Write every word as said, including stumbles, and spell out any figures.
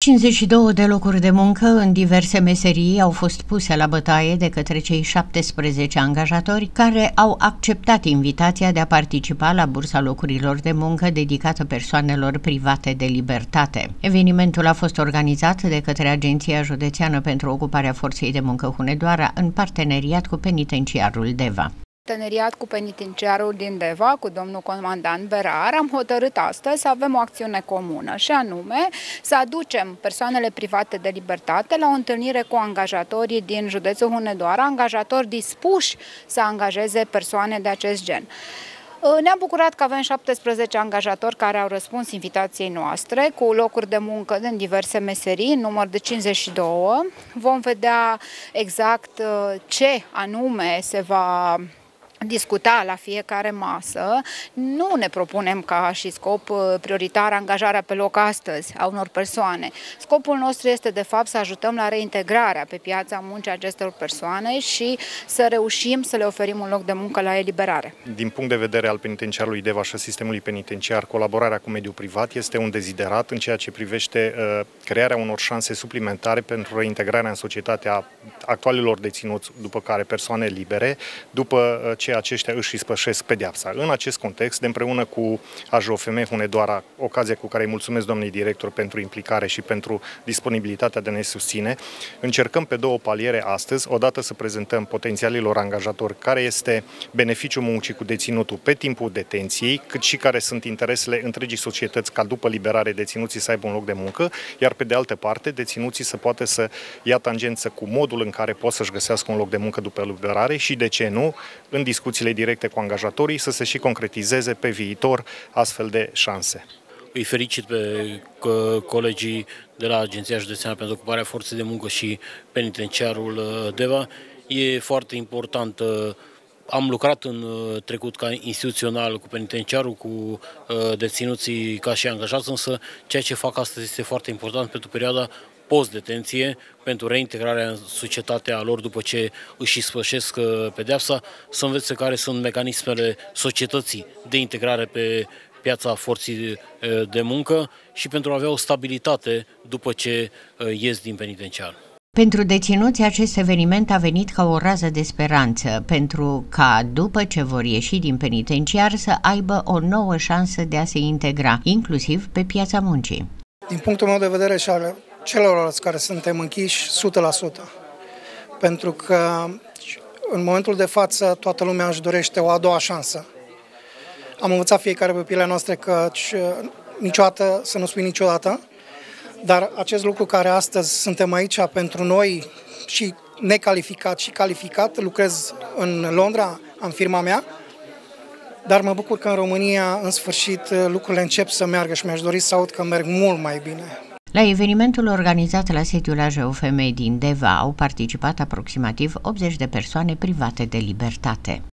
cincizeci și două de locuri de muncă în diverse meserii au fost puse la bătaie de către cei șaptesprezece angajatori care au acceptat invitația de a participa la bursa locurilor de muncă dedicată persoanelor private de libertate. Evenimentul a fost organizat de către Agenția Județeană pentru Ocuparea Forței de Muncă Hunedoara în parteneriat cu Penitenciarul Deva. Parteneriat cu penitenciarul din Deva, cu domnul comandant Berar, am hotărât astăzi să avem o acțiune comună și anume să aducem persoanele private de libertate la o întâlnire cu angajatorii din județul Hunedoara, angajatori dispuși să angajeze persoane de acest gen. Ne-am bucurat că avem șaptesprezece angajatori care au răspuns invitației noastre cu locuri de muncă din diverse meserii, în număr de cincizeci și doi. Vom vedea exact ce anume se va discuta la fiecare masă. Nu ne propunem ca și scop prioritar angajarea pe loc astăzi a unor persoane. Scopul nostru este de fapt să ajutăm la reintegrarea pe piața muncii acestor persoane și să reușim să le oferim un loc de muncă la eliberare. Din punct de vedere al penitenciarului Deva și a sistemului penitenciar, colaborarea cu mediul privat este un deziderat în ceea ce privește uh, crearea unor șanse suplimentare pentru reintegrarea în societate a actualilor deținuți, după care persoane libere, după uh, ce aceștia își ispășesc pedeapsa. În acest context, de împreună cu A J O F M Hunedoara, ocazia cu care îi mulțumesc doamnei director pentru implicare și pentru disponibilitatea de a ne susține, încercăm pe două paliere astăzi, odată să prezentăm potențialilor angajatori care este beneficiul muncii cu deținutul pe timpul detenției, cât și care sunt interesele întregii societăți ca după liberare deținuții să aibă un loc de muncă, iar pe de altă parte deținuții să poată să ia tangență cu modul în care pot să-și găsească un loc de muncă după liberare și, de ce nu, în discuțiile directe cu angajatorii să se și concretizeze pe viitor astfel de șanse. Îi felicit pe colegii de la Agenția Județeană pentru Ocuparea Forței de Muncă și Penitenciarul Deva. E foarte important. Am lucrat în trecut ca instituțional cu penitenciarul, cu deținuții ca și angajați, însă ceea ce fac astăzi este foarte important pentru perioada post-detenție, pentru reintegrarea în societatea lor după ce își ispășesc pedeapsa, să învețe care sunt mecanismele societății de integrare pe piața forței de muncă și pentru a avea o stabilitate după ce ies din penitenciar. Pentru deținuți, acest eveniment a venit ca o rază de speranță, pentru ca, după ce vor ieși din penitenciar, să aibă o nouă șansă de a se integra, inclusiv pe piața muncii. Din punctul meu de vedere și al celorlalți care suntem închiși, o sută la sută. Pentru că în momentul de față toată lumea își dorește o a doua șansă. Am învățat fiecare pe pielea noastră că niciodată să nu spui niciodată, dar acest lucru care astăzi suntem aici pentru noi și necalificat și calificat, lucrez în Londra, în firma mea, dar mă bucur că în România, în sfârșit, lucrurile încep să meargă și mi-aș dori să aud că merg mult mai bine. La evenimentul organizat la sediul A J O F M din Deva au participat aproximativ optzeci de persoane private de libertate.